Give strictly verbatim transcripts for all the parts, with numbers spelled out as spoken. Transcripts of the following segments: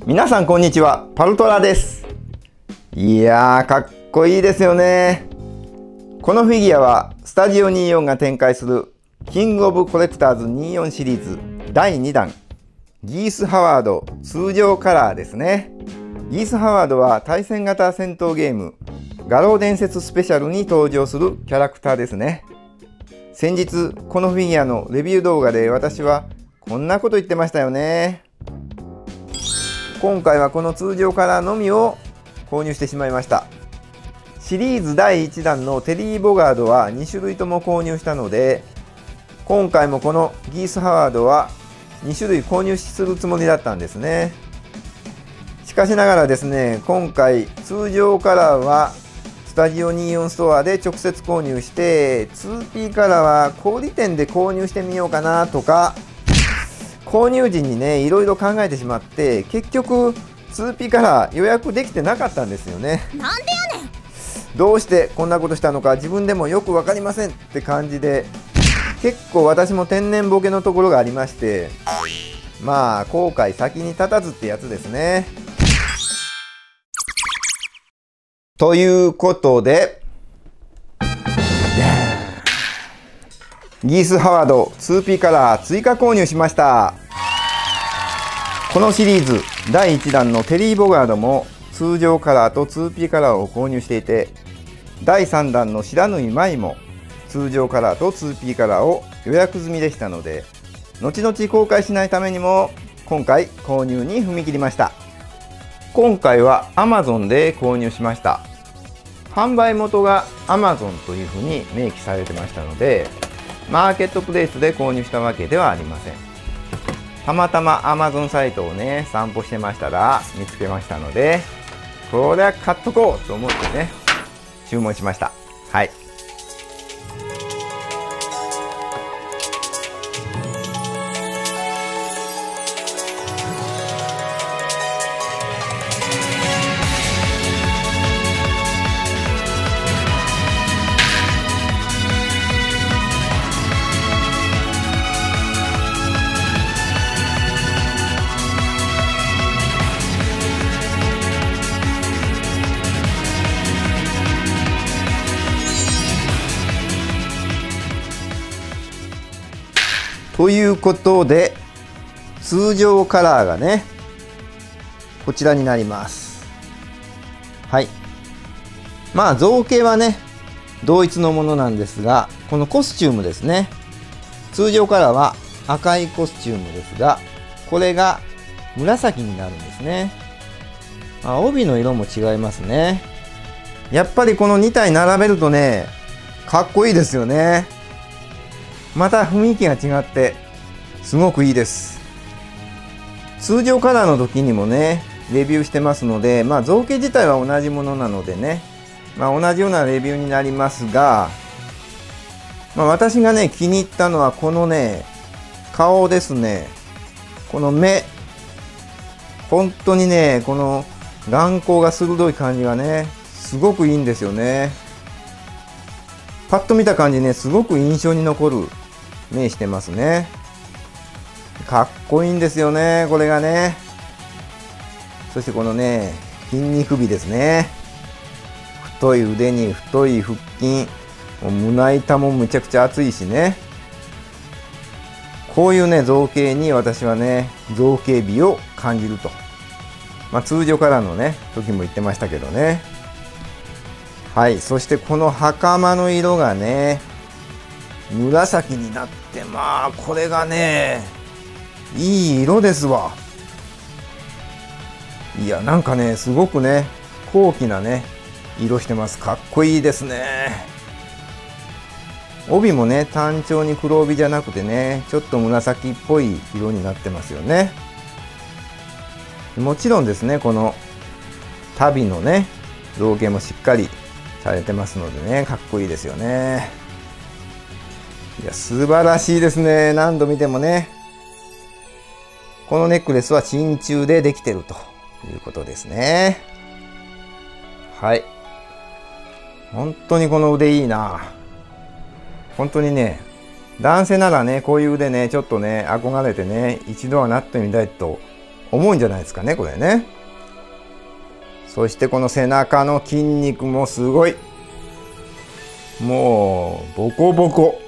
皆さんこんにちは、パルトラです。いやーかっこいいですよね。このフィギュアはスタジオにじゅうよんが展開するキングオブコレクターズにじゅうよんシリーズだいにだんギース・ハワード通常カラーですね。ギース・ハワードは対戦型戦闘ゲーム画廊伝説スペシャルに登場するキャラクターですね。先日このフィギュアのレビュー動画で私はこんなこと言ってましたよね。今回はこの通常カラーのみを購入してしまいました。シリーズだいいちだんのテリー・ボガードはにしゅるいとも購入したので、今回もこのギース・ハワードはにしゅるい購入するつもりだったんですね。しかしながらですね、今回通常カラーはスタジオにじゅうよんストアで直接購入して ツーピー カラーは小売店で購入してみようかなとか、購入時にねいろいろ考えてしまって結局 ツーピー カラー予約できてなかったんですよね。 なんでやねん。 どうしてこんなことしたのか自分でもよく分かりませんって感じで、結構私も天然ボケのところがありまして、まあ後悔先に立たずってやつですね。ということでギース・ハワード ツーピー カラー追加購入しました。このシリーズだいいちだんのテリー・ボガードも通常カラーと ツーピー カラーを購入していて、だいさんだんの白縫舞も通常カラーと ツーピー カラーを予約済みでしたので、後々公開しないためにも今回購入に踏み切りました。今回は アマゾン で購入しました。販売元が アマゾン というふうに明記されてましたので、マーケットプレイスで購入したわけではありません。たまたま アマゾン サイトをね散歩してましたら見つけましたので、これは買っとこうと思ってね注文しました。はい。ということで通常カラーがねこちらになります。はい。まあ造形はね同一のものなんですが、このコスチュームですね、通常カラーは赤いコスチュームですが、これが紫になるんですね。あ、帯の色も違いますね。やっぱりこのにたい並べるとねかっこいいですよね。また雰囲気が違ってすごくいいです。通常カラーの時にもねレビューしてますので、まあ造形自体は同じものなのでね、まあ、同じようなレビューになりますが、まあ、私がね気に入ったのはこのね顔ですね。この目、本当にねこの眼光が鋭い感じがねすごくいいんですよね。パッと見た感じねすごく印象に残る目してますね。かっこいいんですよねこれがね。そしてこのね筋肉美ですね。太い腕に太い腹筋、もう胸板もむちゃくちゃ厚いしね。こういうね造形に私はね造形美を感じると、まあ、通常カラーのね時も言ってましたけどね。はい。そしてこの袴の色がね紫になって、まあこれがねいい色ですわ。いやなんかねすごくね高貴なね色してます。かっこいいですね。帯もね単調に黒帯じゃなくてねちょっと紫っぽい色になってますよね。もちろんですねこの足袋のね造形もしっかりされてますのでねかっこいいですよね。いや素晴らしいですね。何度見てもね。このネックレスは真鍮でできてるということですね。はい。本当にこの腕いいな。本当にね男性ならねこういう腕ねちょっとね憧れてね一度はなってみたいと重いんじゃないですかね、これね。そしてこの背中の筋肉もすごい。もうボコボコ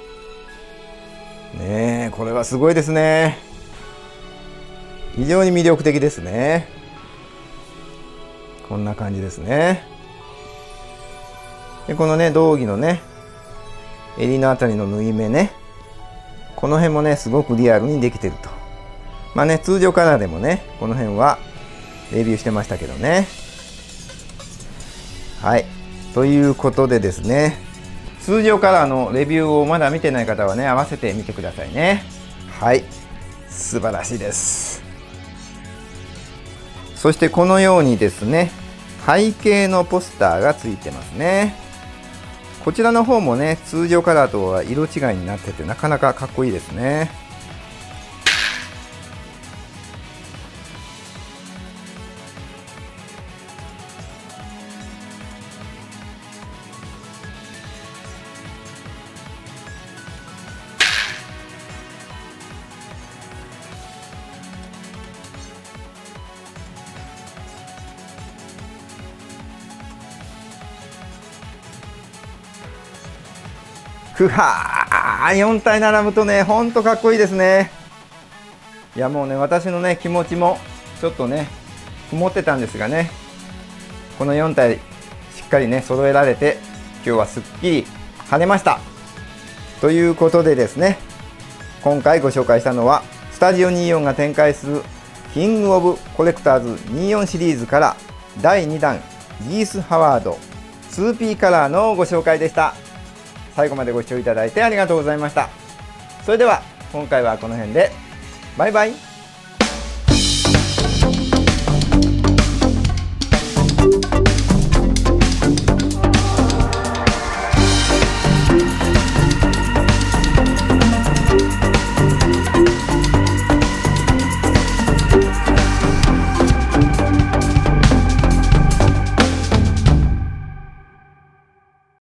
ねえ、これはすごいですね。非常に魅力的ですね。こんな感じですね。でこのね道着のね襟のあたりの縫い目ね、この辺もねすごくリアルにできてると。まあね、通常カラーでもねこの辺はレビューしてましたけどね。はい、ということでですね、通常カラーのレビューをまだ見てない方はね合わせてみてくださいね。はい、素晴らしいです。そしてこのようにですね背景のポスターがついてますね。こちらの方もね通常カラーとは色違いになっててなかなかかっこいいですね。ふはー、よん体並ぶとねほんとかっこいいですね。いやもうね私のね気持ちもちょっとね曇ってたんですがね、このよん体しっかりね揃えられて今日はすっきり晴れました。ということでですね、今回ご紹介したのはスタジオにじゅうよんが展開するキングオブコレクターズにじゅうよんシリーズからだいにだんギース・ハワード ツーピー カラーのご紹介でした。最後までご視聴いただいてありがとうございました。それでは今回はこの辺でバイバイ。